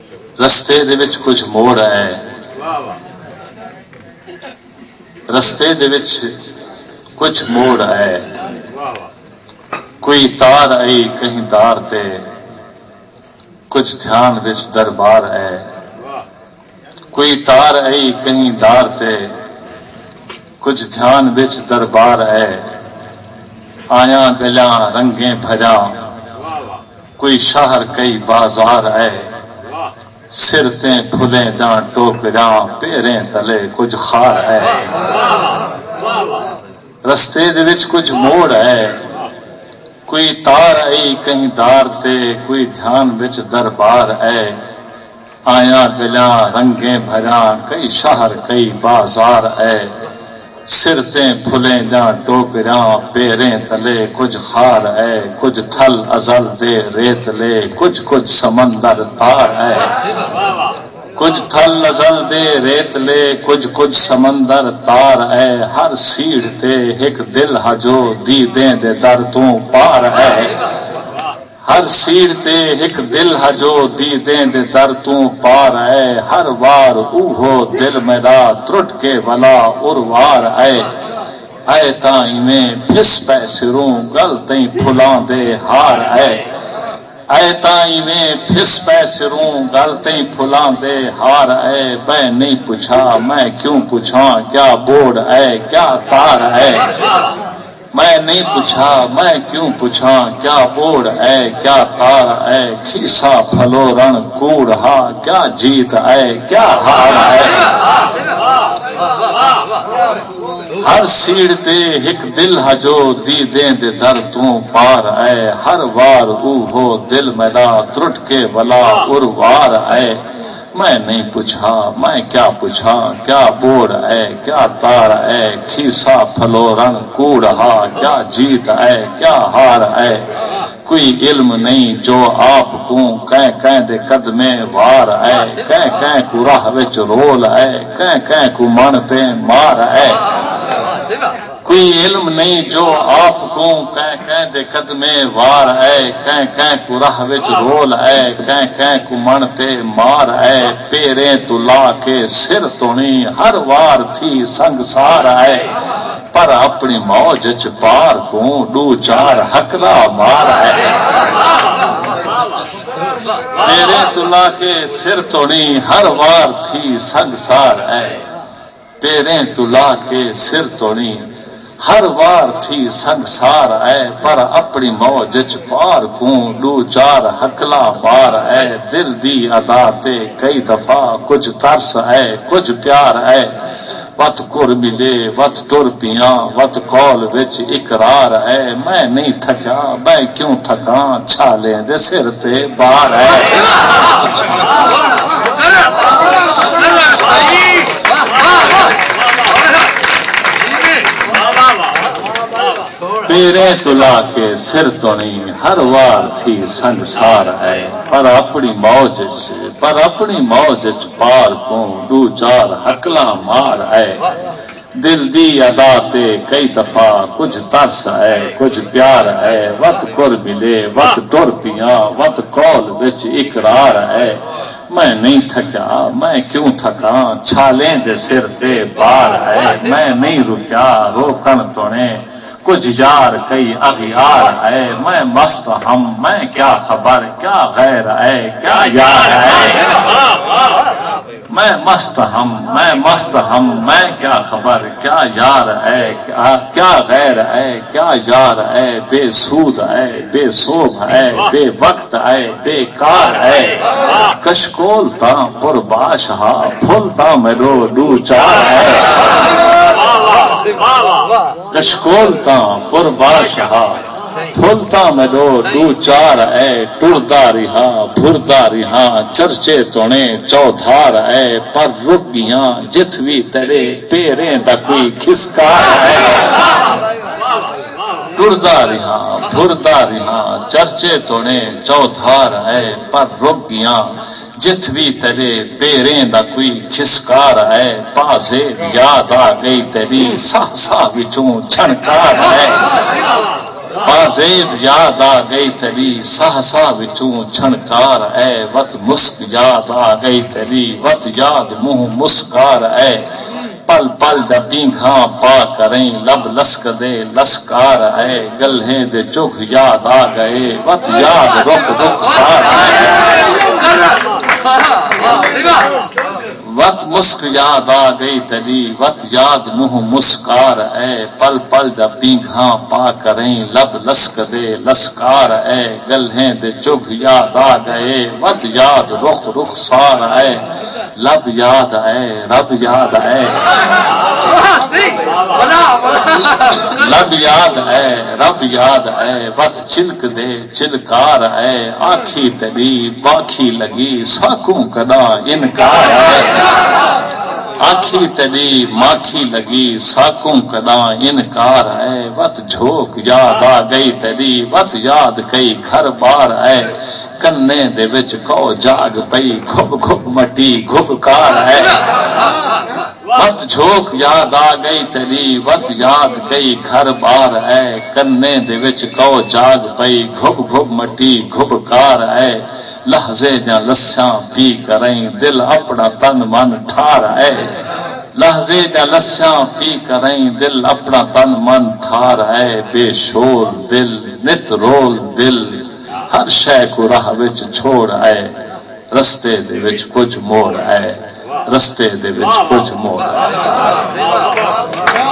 رستے دے وچ کچھ موڑ ہے، رستے دے وچ کچھ موڑ ہے، کوئی تار آئی کہیں دار تے، کچھ دھیان وچ دربار ہے، کوئی تار آئی کہیں دار تے، کچھ دھیان وچ دربار ہے، آیاں گلیاں رنگیں بھجاں، کوئی شہر کئی بازار ہے، سر تے پھلیں داں ٹوکراں، پیریں تلے کچھ خار ہے، رستے دے وچ کچھ موڑ ہے، کوئی تار آئی کہیں دار تے، کوئی دھیان وچ دربار ہے، آیاں گلیاں رنگیں بھجاں، کئی شہر کئی بازار ہے، سر تے پھلیں داں ٹوکراں، پیریں تلے کچھ خار ہے، کچھ تھل ازل دے ریت لے، کچھ سمندر تار ہے، کچھ تھل ازل دے ریت لے، کچھ سمندر تار ہے، ہر سیڑھ تے ایک دل ہجو دیدیں دے در تو پار ہے، ہر سیڑھ تے ایک دل ہجو دیدیں دے در تو پار ہے، ہر وار اوہو دل میرا ترٹ کے ولا اروار ہے، اے تائیں میں پھس پہ سروں گل تیں پھلاں دے ہار ہے، اے تائیں میں پھس پہ سروں گل تیں پھلاں دے ہار ہے، میں نہیں پوچھا میں کیوں پوچھاں کیا بوڑ ہے کیا تار ہے، میں نہیں پوچھا میں کیوں پوچھاں کیا بوڑ ہے کیا تار ہے، کھیسا پھلو رن کوڑ ہا کیا جیت ہے کیا ہار ہے، ہر سیڑ تے ایک دل ہجو دیدیں دے در تو پار ہے، ہر وار اوہو دل میرا ترٹ کے ولا اروار ہے، میں نہیں پوچھا میں کیا پوچھا کیا بوڑ ہے کیا تار ہے، کھیسا پھلو رن کوڑ ہا کیا جیت ہے کیا ہار ہے، کوئی علم نہیں جو آپ کو کہیں دے قدمیں وار ہے، کہیں کو راہ وچ رول ہے، کہیں کو منتے مار ہے، کوئی علم نہیں جو آپ کو کہیں دے قدمیں وار ہے، کہیں کو راہ وچ رول ہے، کہیں کو منتے مار ہے، پیریں تو لا کے سر تونی ہر وار تھی سنگسار ہے، پر اپنی موج چ پار کو دو چار ہکلا مار ہے، پیریں تو لا کے سر تونی ہر وار تھی سنگسار ہے، پیریں تو لا کے سر تونی ہر وار تھی سنگسار ہے، پر اپنی موج چ پار کو دو چار ہکلا مار ہے، دل دی ادا تے کئی دفعہ کچھ ترس ہے کچھ پیار ہے، وت کر ملے وت ٹر پیاں وت کول وچ اقرار ہے، میں نہیں تھکا میں کیوں تھکاں چھالیں دے سر تے بار ہے، پیریں تلا کے سر تو نہیں ہر وار تھی سنگسار ہے، پر اپنی موج چ پار کو دو چار ہکلا مار ہے، دل دی ادا تے کئی دفعہ کچھ ترس ہے کچھ پیار ہے، وت کر ملے وت ٹر پیاں وت کول وچ اقرار ہے، میں نہیں تھکا میں کیوں تھکاں چھالیں دے سر تے بار ہے، میں نہیں رکیا روکن تو نے کچھ یار کئی اغیار ہے، میں مست ہم میں کیا خبر کیا غیر ہے کیا یار ہے، میں مست ہم میں کیا خبر کیا یار ہے کیا غیر ہے کیا یار ہے، بے سود ہے بے صوب ہے بے وقت ہے بے کار ہے، کشکول تاں پرباش ہا پھل تاں میرو دو چار ہے، کشکول تاں پرباش ہا پھلتا میڈو دو چار اے ٹردا رہا بھردا رہا چرچے تونے چودھار اے پر رک گیاں جت بھی تیرے پیریں دا کوئی کھسکار ہے، ٹردا رہا بھردا رہا چرچے تونے چودھار اے پر رک گیاں جت بھی تیرے پیریں دا کوئی کھسکار ہے، پاسے یاد آ گئی تیری سا وچوں چھنکار ہے، بازیب یاد آ گئی تیری سہسا وچوں چھنکار اے وت مسک یاد آ گئی تیری وت یاد منہ مسکار اے پل پل دا پینگھاں پا کریں لب لسک دے لسکار اے گلہیں دے چگھ یاد آ گئے وت یاد رخ رخسار اے وت مسک یاد آ گئی تیری وت یاد منہ مسکار اے پل پل دا پینگھاں پا کریں لب لسک دے لسکار اے گلہیں دے چگھ یاد آ گئے وت یاد رخ رخسار اے لب یاد اے رب یاد اے لب یاد اے رب یاد اے وت چلک دے چلکار اے آنکھی تیری باکھی لگی ساکوں کدا انکار اے آنکھی تیری ماکھی لگی ساکوں کدا انکار اے وت جھوک یاد آ گئی تیری وت یاد کئی گھر بار اے کنے دے وچ کو جاگ پئی گھب گھب مٹی گھبکار ہے وت جھوک یاد آ گئی تیری وت یاد کئی گھر بار ہے کنے دے وچ کو جاگ پئی گھب گھب مٹی گھبکار ہے لحظے جا لسیاں پی کریں دل اپنا تن من ٹھار ہے لحظے جا لسیاں پی کریں دل اپنا تن من ٹھار ہے بے شور دل نت رول دل ہر شے کو راہ وچ چھوڑ آئے رستے دے وچ کچھ موڑ آئے رستے دے وچ کچھ موڑ آئے